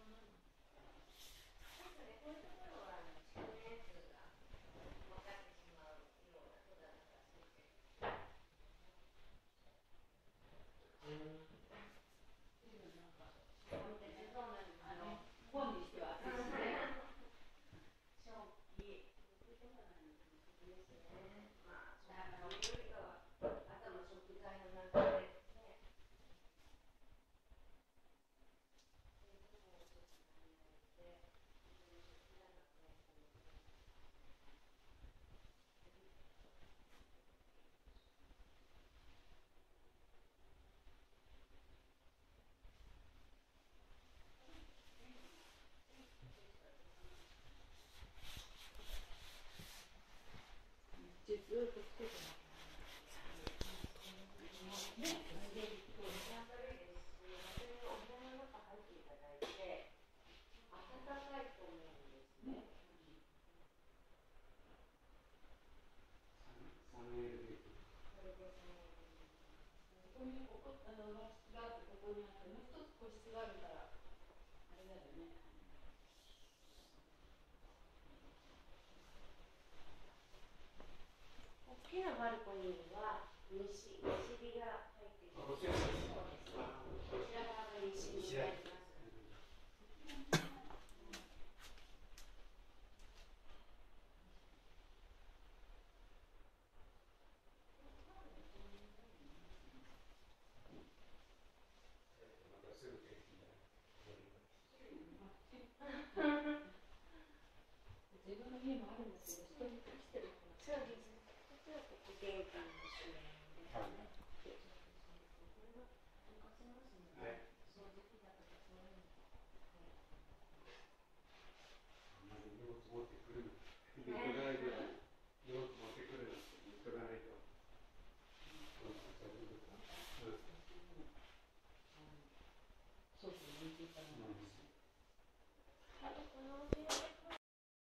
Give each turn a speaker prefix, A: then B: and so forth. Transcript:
A: 大きなバルコニーは西日が入ってきて、こちら側が西日になります。
B: 自分の家もあるんですけど、一人来てる。
A: そうです。実はここ玄関の収納ですね。掃除機だとかそういうの。
C: 荷物持ってくる。荷物持ってくる。言っとかないと。
B: そうそう、言ってたんです。
A: このお部